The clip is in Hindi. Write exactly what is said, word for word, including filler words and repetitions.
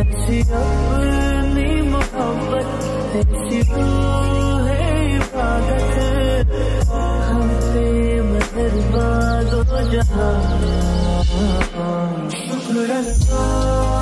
ऐसी अपनी मोहब्बत, ऐसी तो है इबादत, हम पे मेहरबान दो जहां। शुक्र अल्लाह